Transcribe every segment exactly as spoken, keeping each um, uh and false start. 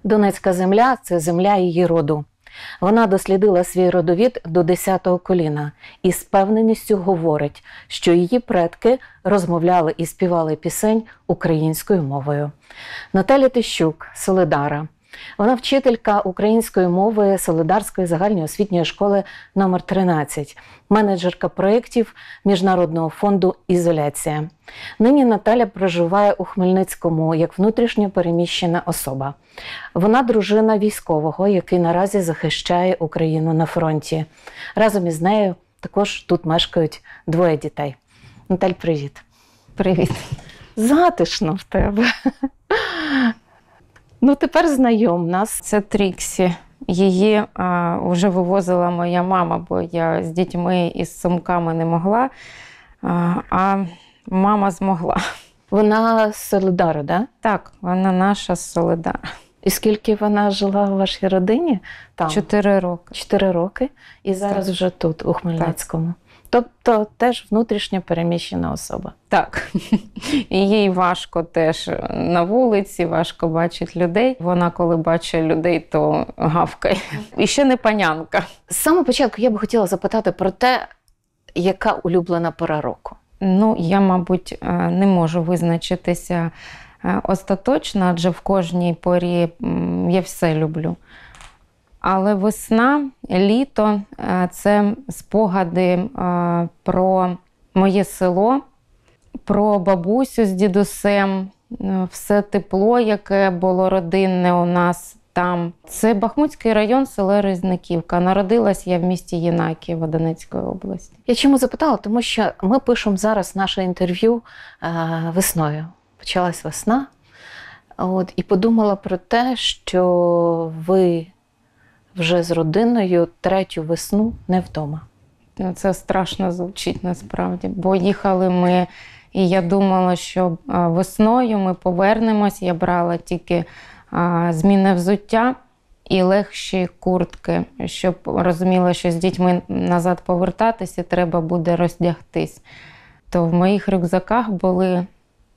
Донецька земля – це земля її роду. Вона дослідила свій родовід до десятого коліна і з певненістю говорить, що її предки розмовляли і співали пісень українською мовою. Наталя Тищук, Солидара. Вона вчителька української мови Солидарської загальної освітньої школи номер тринадцять, менеджерка проєктів Міжнародного фонду «Ізоляція». Нині Наталя проживає у Хмельницькому як внутрішньо переміщена особа. Вона дружина військового, який наразі захищає Україну на фронті. Разом із нею також тут мешкають двоє дітей. Наталь, привіт. Привіт. Затишно в тебе. Ну, тепер знайом нас. Це Тріксі. Її а, вже вивозила моя мама, бо я з дітьми і з сумками не могла, а, а мама змогла. Вона з Солидара, да? Так, вона наша з Солидара. І скільки вона жила у вашій родині? Там. Чотири роки. Чотири роки. І зараз так. Вже тут, у Хмельницькому. Так. Тобто теж внутрішньо переміщена особа. Так. І їй важко теж на вулиці, важко бачить людей. Вона, коли бачить людей, то гавкає. І ще не панянка. З самого початку я б хотіла запитати про те, яка улюблена пора року. Ну, я, мабуть, не можу визначитися остаточно, адже в кожній порі я все люблю. Але весна, літо – це спогади про моє село, про бабусю з дідусем, все тепло, яке було родинне у нас там. Це Бахмутський район, село Різниківка. Народилась я в місті Єнакієво Донецької області. Я чому запитала? Тому що ми пишемо зараз наше інтерв'ю весною. Почалась весна. От, і подумала про те, що ви вже з родиною третю весну не вдома. Це страшно звучить насправді, бо їхали ми, і я думала, що весною ми повернемось. Я брала тільки змінне взуття і легші куртки, щоб розуміла, що з дітьми назад повертатися, треба буде роздягтись. То в моїх рюкзаках були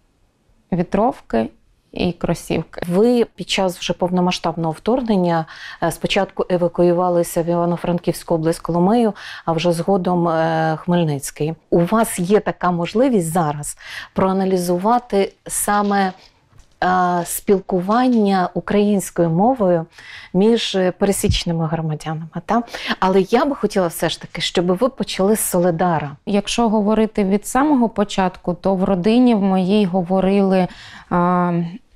вітровки і кросівки. Ви під час вже повномасштабного вторгнення спочатку евакуювалися в Івано-Франківську область Коломию, а вже згодом Хмельницький. У вас є така можливість зараз проаналізувати саме спілкування українською мовою між пересічними громадянами. Та? Але я би хотіла все ж таки, щоб ви почали з Солидара. Якщо говорити від самого початку, то в родині в моїй говорили а,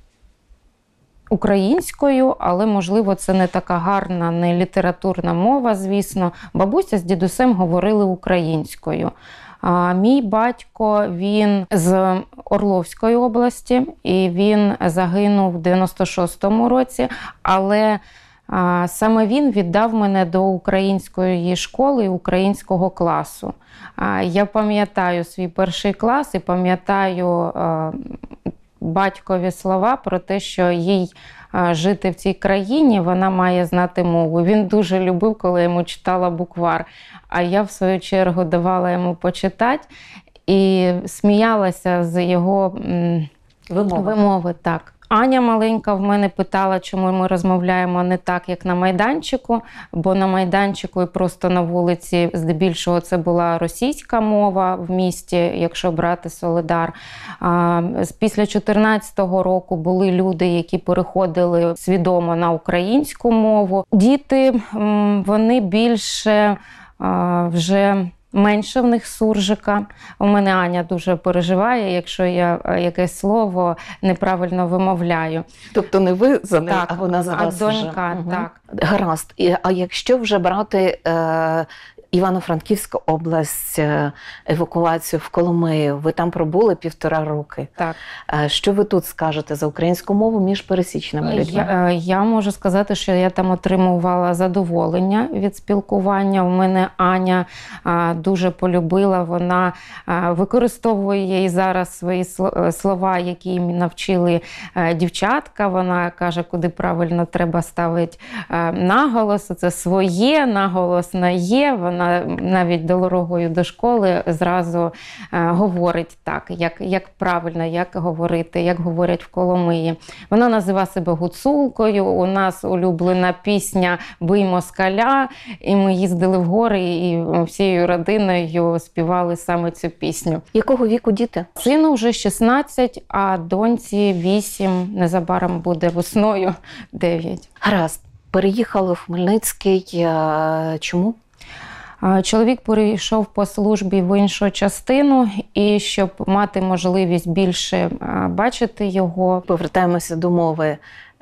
українською, але, можливо, це не така гарна, не літературна мова, звісно. Бабуся з дідусем говорили українською. А мій батько, він з Орловської області, і він загинув в дев'яносто шостому році, але а, саме він віддав мене до української школи і українського класу. А, я пам'ятаю свій перший клас і пам'ятаю а, батькові слова про те, що їй жити в цій країні, вона має знати мову. Він дуже любив, коли я йому читала буквар, а я, в свою чергу, давала йому почитати і сміялася з його вимови. вимови. Так. Аня маленька в мене питала, чому ми розмовляємо не так, як на майданчику, бо на майданчику і просто на вулиці здебільшого це була російська мова в місті, якщо брати Солидар. Після чотирнадцятого року були люди, які переходили свідомо на українську мову. Діти, вони більше вже... менше в них суржика. У мене Аня дуже переживає, якщо я якесь слово неправильно вимовляю. Тобто не ви за неї, так, а вона за вас а донька, вже. так. Гаразд. А якщо вже брати е, Івано-Франківська область, е, евакуацію в Коломию, ви там пробули півтора роки. Так. Е, що ви тут скажете за українську мову між пересічними людьми? Я, я можу сказати, що я там отримувала задоволення від спілкування. У мене Аня а, дуже полюбила, вона а, використовує і зараз свої слова, які їм навчили а, дівчатка. Вона каже, куди правильно треба ставити а, наголос. Це своє, наголос на є. Вона вона навіть дорогою до школи зразу е, говорить так, як, як правильно, як говорити, як говорять в Коломиї. Вона називає себе гуцулкою, у нас улюблена пісня «Бий москаля», і ми їздили в гори і всією родиною співали саме цю пісню. Якого віку діти? Сину вже шістнадцять, а доньці вісім, незабаром буде весною дев'ять. Гаразд. Переїхали в Хмельницький. Чому? Чоловік перейшов по службі в іншу частину, і щоб мати можливість більше бачити його. Повертаємося до мови.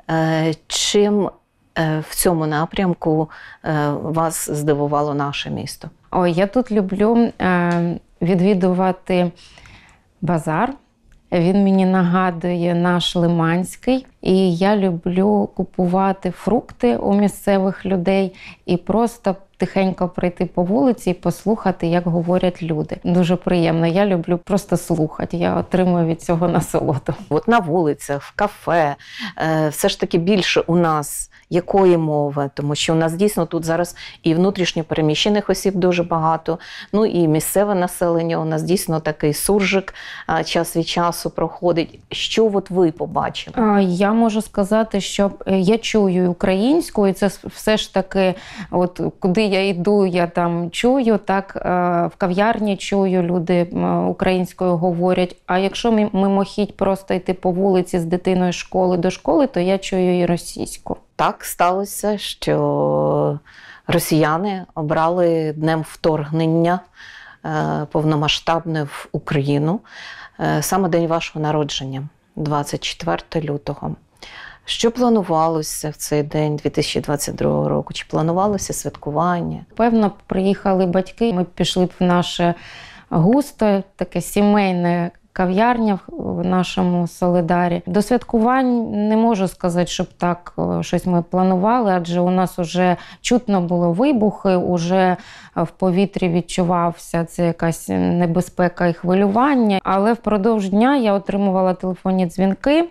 Чим в цьому напрямку вас здивувало наше місто? Ой, я тут люблю відвідувати базар. Він мені нагадує наш Лиманський. І я люблю купувати фрукти у місцевих людей і просто тихенько пройти по вулиці і послухати, як говорять люди. Дуже приємно. Я люблю просто слухати. Я отримую від цього насолоду. От на вулицях, в кафе, все ж таки більше у нас якої мови? Тому що у нас дійсно тут зараз і внутрішньо переміщених осіб дуже багато, ну і місцеве населення у нас дійсно такий суржик час від часу проходить. Що от ви побачили? Я можу сказати, що я чую українську, і це все ж таки, от куди я йду, я там чую, так в кав'ярні чую, люди українською говорять. А якщо мимохідь просто йти по вулиці з дитиною з школи до школи, то я чую і російську. Так сталося, що росіяни обрали днем вторгнення повномасштабне в Україну саме день вашого народження, двадцять четвертого лютого. Що планувалося в цей день дві тисячі двадцять другого року? Чи планувалося святкування? Певно, приїхали батьки, ми пішли в наше густо, таке сімейне кав'ярня в нашому Солидарі. До святкувань не можу сказати, щоб так щось ми планували, адже у нас вже чутно було вибухи, уже в повітрі відчувався це якась небезпека і хвилювання. Але впродовж дня я отримувала телефонні дзвінки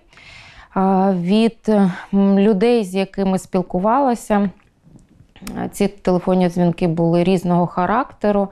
від людей, з якими спілкувалася. Ці телефонні дзвінки були різного характеру.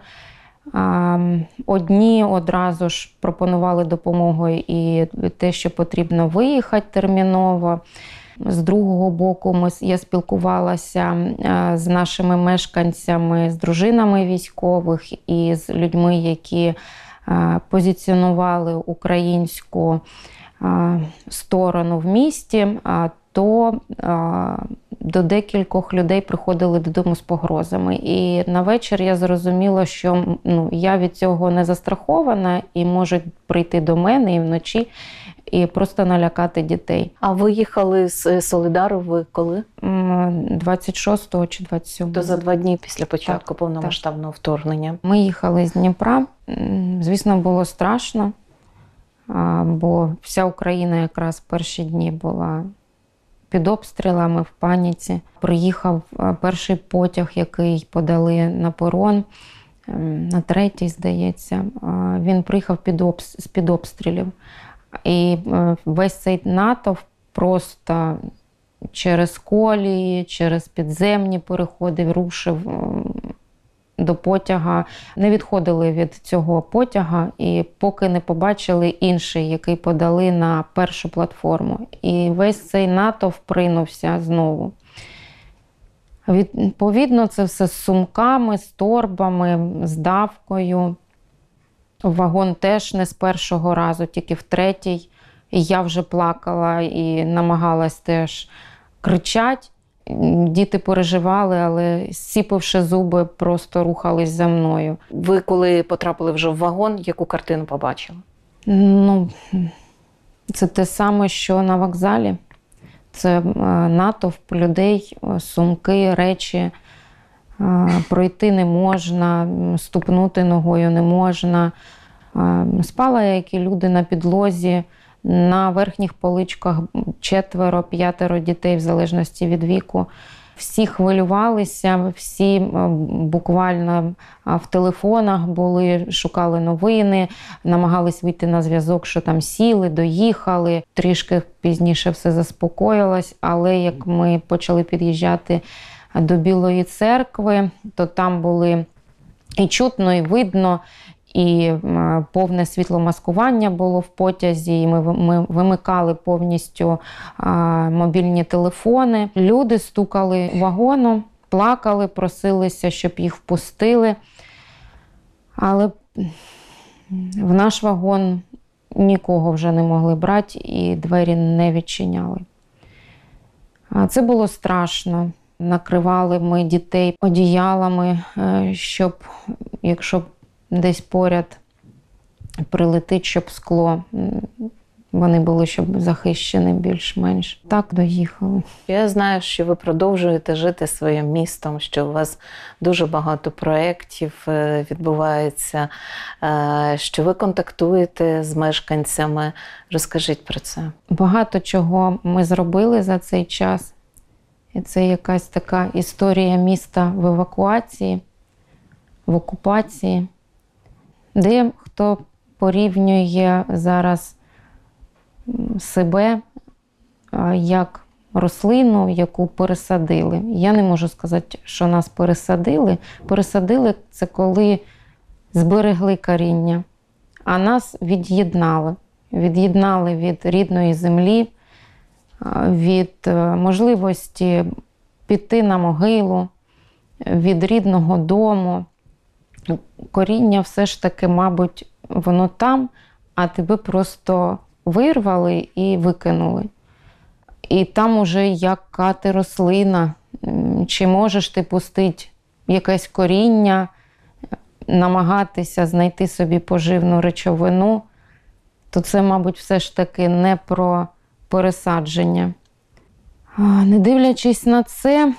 Одні одразу ж пропонували допомогу і те, що потрібно виїхати терміново. З другого боку, ми, я спілкувалася з нашими мешканцями, з дружинами військових і з людьми, які позиціонували українську сторону в місті, то до декількох людей приходили додому з погрозами. І на вечір я зрозуміла, що ну, я від цього не застрахована і можуть прийти до мене і вночі і просто налякати дітей. А ви їхали з Солидару ви коли? двадцять шостого чи двадцять сьомого. То за два дні після початку так, повномасштабного так. вторгнення. Ми їхали з Дніпра. Звісно, було страшно, бо вся Україна якраз в перші дні була під обстрілами, в паніці. Приїхав перший потяг, який подали на перон, на третій, здається. Він приїхав під обс... з-під обстрілів. І весь цей натовп просто через колії, через підземні переходи рушив до потяга. Не відходили від цього потяга, і поки не побачили інший, який подали на першу платформу. І весь цей натовп принувся знову. Відповідно, це все з сумками, з торбами, з давкою. Вагон теж не з першого разу, тільки в третій. І я вже плакала і намагалась теж кричати. Діти переживали, але, зціпивши зуби, просто рухались за мною. Ви коли потрапили вже в вагон, яку картину побачили? Ну, це те саме, що на вокзалі. Це натовп людей, сумки, речі. Пройти не можна, ступнути ногою не можна. Спала я, як і люди, на підлозі. На верхніх поличках четверо-п'ятеро дітей, в залежності від віку. Всі хвилювалися, всі буквально в телефонах були, шукали новини, намагались вийти на зв'язок, що там сіли, доїхали. Трішки пізніше все заспокоїлось, але як ми почали під'їжджати до Білої церкви, то там були і чутно, і видно, і повне світломаскування було в потязі, і ми, ми вимикали повністю а, мобільні телефони. Люди стукали вагоном, плакали, просилися, щоб їх впустили. Але в наш вагон нікого вже не могли брати і двері не відчиняли. Це було страшно. Накривали ми дітей одіялами, щоб, якщо десь поряд прилетить, щоб скло, вони були щоб захищені більш-менш. Так доїхали. Я знаю, що ви продовжуєте жити своїм містом, що у вас дуже багато проєктів відбувається, що ви контактуєте з мешканцями. Розкажіть про це. Багато чого ми зробили за цей час. І це якась така історія міста в евакуації, в окупації, де хто порівнює зараз себе як рослину, яку пересадили. Я не можу сказати, що нас пересадили. Пересадили – це коли зберегли коріння, а нас від'єднали. Від'єднали від рідної землі, від можливості піти на могилу, від рідного дому. Коріння все ж таки, мабуть, воно там, а тебе просто вирвали і викинули. І там уже яка ти рослина, чи можеш ти пустити якесь коріння, намагатися знайти собі поживну речовину, то це, мабуть, все ж таки не про пересадження. Не дивлячись на це,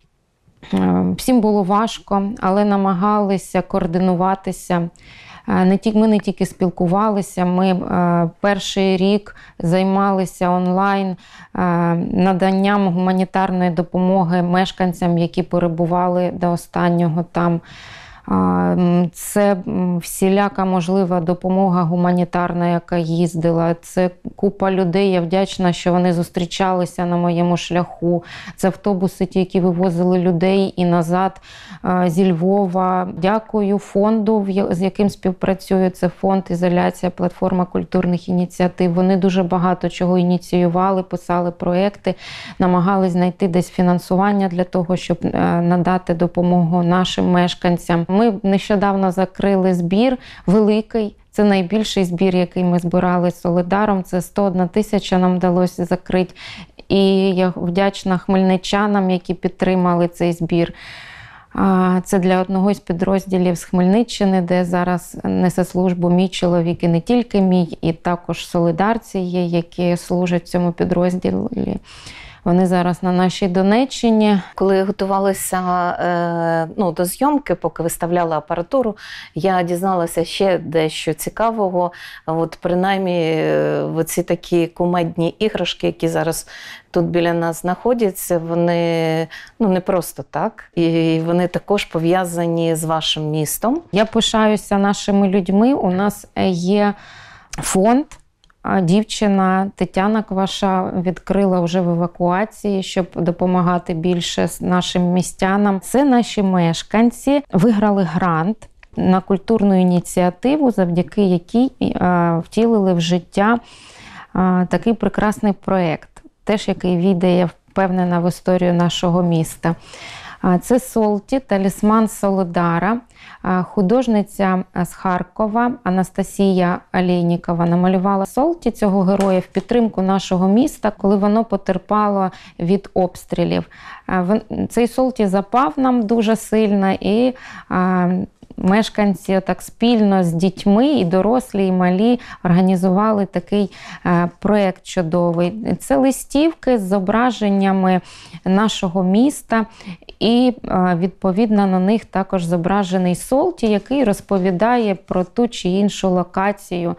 всім було важко, але намагалися координуватися. Не тільки, ми не тільки спілкувалися, ми перший рік займалися онлайн наданням гуманітарної допомоги мешканцям, які перебували до останнього там. Це всіляка можлива допомога гуманітарна, яка їздила. Це купа людей. Я вдячна, що вони зустрічалися на моєму шляху. Це автобуси, ті, які вивозили людей і назад зі Львова. Дякую фонду, з яким співпрацюю. Це фонд «Ізоляція. Платформа культурних ініціатив». Вони дуже багато чого ініціювали, писали проекти, намагались знайти десь фінансування для того, щоб надати допомогу нашим мешканцям. Ми нещодавно закрили збір великий. Це найбільший збір, який ми збирали з Солидаром. Це сто одна тисяча нам вдалося закрити. І я вдячна хмельничанам, які підтримали цей збір. Це для одного з підрозділів з Хмельниччини, де зараз несе службу мій чоловік, і не тільки мій, і також солидарці є, які служать в цьому підрозділі. Вони зараз на нашій Донеччині. Коли готувалася ну, до зйомки, поки виставляла апаратуру, я дізналася ще дещо цікавого. От принаймні оці такі кумедні іграшки, які зараз тут біля нас знаходяться, вони ну, не просто так. І вони також пов'язані з вашим містом. Я пишаюся нашими людьми. У нас є фонд. Дівчина Тетяна Кваша відкрила вже в евакуації, щоб допомагати більше нашим містянам. Це наші мешканці виграли грант на культурну ініціативу, завдяки якій втілили в життя такий прекрасний проєкт, теж який війде, я впевнена, в історію нашого міста. Це Солті, талісман Солидара. Художниця з Харкова Анастасія Олейнікова намалювала Солті, цього героя, в підтримку нашого міста, коли воно потерпало від обстрілів. Цей Солті запав нам дуже сильно, і мешканці так спільно з дітьми, і дорослі, і малі, організували такий проєкт чудовий. Це листівки з зображеннями нашого міста, і відповідно на них також зображений Солті, який розповідає про ту чи іншу локацію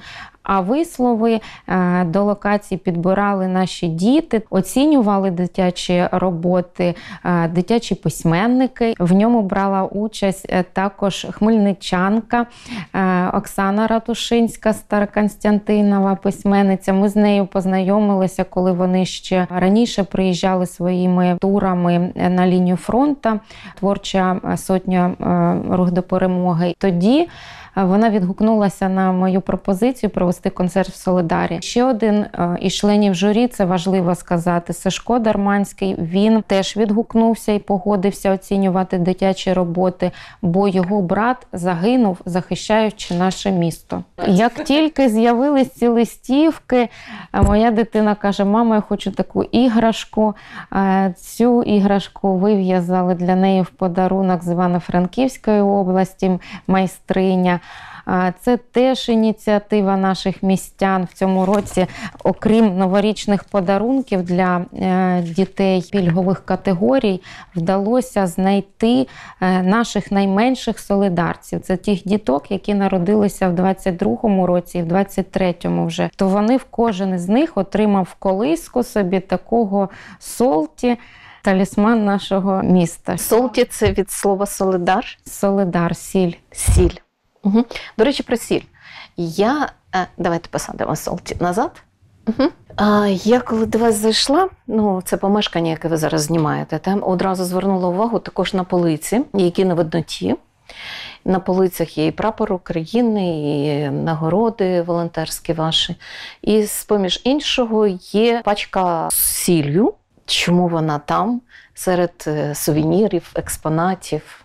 А вислови е, до локацій підбирали наші діти, оцінювали дитячі роботи, е, дитячі письменники. В ньому брала участь е, також хмельничанка е, Оксана Ратушинська, Староконстянтинова письменниця. Ми з нею познайомилися, коли вони ще раніше приїжджали своїми турами на лінію фронту, творча сотня е, «Рух до перемоги». Тоді вона відгукнулася на мою пропозицію провести концерт в Солидарі. Ще один із членів журі, це важливо сказати, Сашко Дарманський, він теж відгукнувся і погодився оцінювати дитячі роботи, бо його брат загинув, захищаючи наше місто. Як тільки з'явились ці листівки, моя дитина каже: мама, я хочу таку іграшку. Цю іграшку вив'язали для неї в подарунок з Івано-Франківської області майстриня. Це теж ініціатива наших містян в цьому році. Окрім новорічних подарунків для дітей пільгових категорій, вдалося знайти наших найменших солидарців. Це тих діток, які народилися в двадцять другому році і в двадцять третьому вже. То вони, в кожен із них отримав колиску собі такого солті, талісман нашого міста. Солті – це від слова солидар? Солидар, сіль. Сіль. Угу. До речі, про сіль. Я, давайте посадимо солті назад. Угу. А, я коли до вас зайшла, ну це помешкання, яке ви зараз знімаєте, там одразу звернула увагу також на полиці, які на видноті. На полицях є і прапор України, і нагороди волонтерські ваші. І з-поміж іншого є пачка з сіллю. Чому вона там, серед сувенірів, експонатів?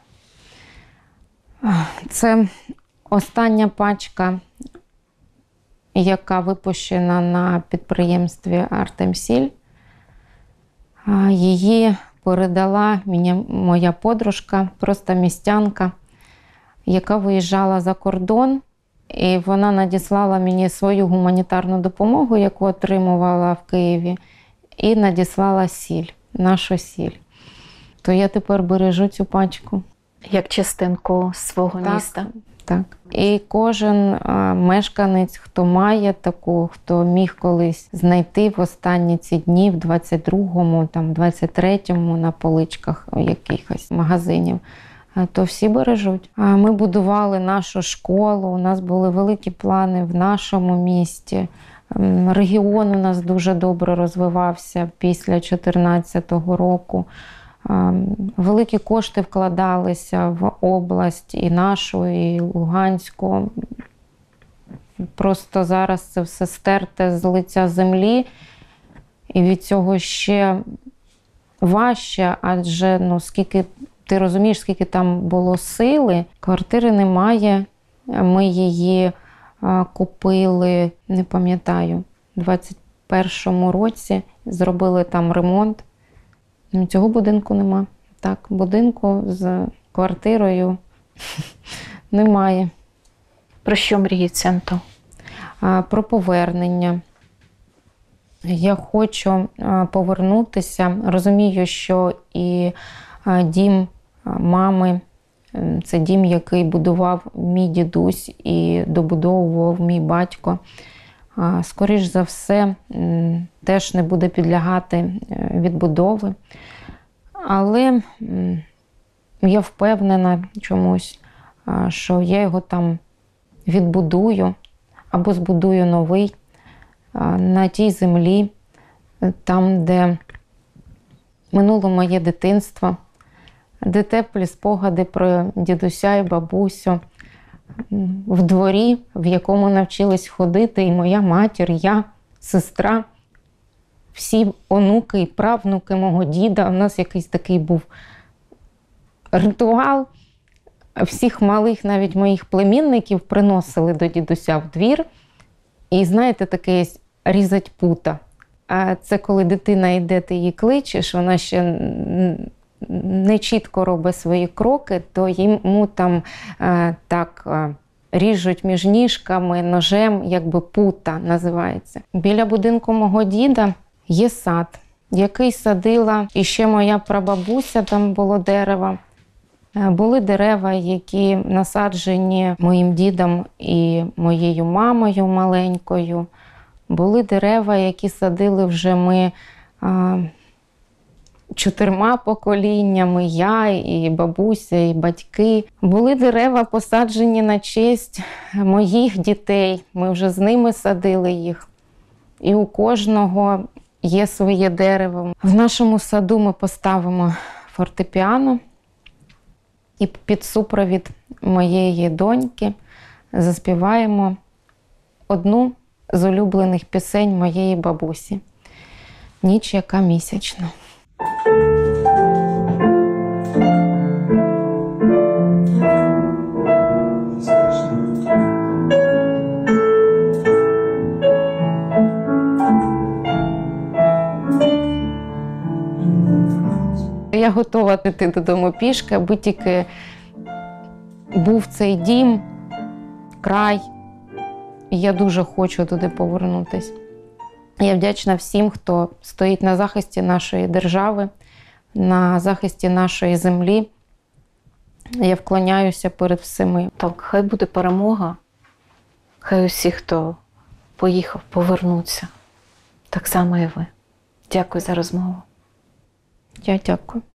Це остання пачка, яка випущена на підприємстві «Артемсіль». Її передала мені моя подружка, просто містянка, яка виїжджала за кордон. І вона надіслала мені свою гуманітарну допомогу, яку отримувала в Києві, і надіслала сіль, нашу сіль. То я тепер бережу цю пачку. Як частинку свого так, міста. Так. І кожен а, мешканець, хто має таку, хто міг колись знайти в останні ці дні, в двадцять другому, там, двадцять третьому на поличках якихось магазинів, то всі бережуть. А ми будували нашу школу, у нас були великі плани в нашому місті. Регіон у нас дуже добре розвивався після дві тисячі чотирнадцятого року. Великі кошти вкладалися в область і нашу, і Луганську. Просто зараз це все стерте з лиця землі. І від цього ще важче, адже ну, скільки, ти розумієш, скільки там було сили. Квартири немає, ми її а, купили, не пам'ятаю, у двадцять першому році, зробили там ремонт. Цього будинку нема. Так, будинку з квартирою немає. Про що мріє Центр? Про повернення. Я хочу повернутися. Розумію, що і дім мами – це дім, який будував мій дідусь і добудовував мій батько. Скоріш за все, теж не буде підлягати відбудови. Але я впевнена чомусь, що я його там відбудую або збудую новий на тій землі, там, де минуло моє дитинство, де теплі спогади про дідуся і бабусю, в дворі, в якому навчились ходити і моя матір, я, сестра, всі онуки і правнуки мого діда. У нас якийсь такий був ритуал. Всіх малих, навіть моїх племінників, приносили до дідуся в двір. І знаєте, таке різать пута. А це коли дитина йде, ти її кличеш, вона ще не чітко робить свої кроки, то йому там е, так е, ріжуть між ніжками, ножем, якби пута називається. Біля будинку мого діда є сад, який садила і ще моя прабабуся, там було дерево. Е, Були дерева, які насаджені моїм дідом і моєю мамою маленькою. Були дерева, які садили вже ми а, чотирма поколіннями, я, і бабуся, і батьки. Були дерева, посаджені на честь моїх дітей. Ми вже з ними садили їх. І у кожного є своє дерево. В нашому саду ми поставимо фортепіано і під супровід моєї доньки заспіваємо одну з улюблених пісень моєї бабусі «Ніч, яка місячна». Я готова піти додому пішки, аби тільки був цей дім, край. І я дуже хочу туди повернутися. Я вдячна всім, хто стоїть на захисті нашої держави, на захисті нашої землі. Я вклоняюся перед всіми. Так, хай буде перемога. Хай усі, хто поїхав, повернуться. Так само і ви. Дякую за розмову. Я дякую.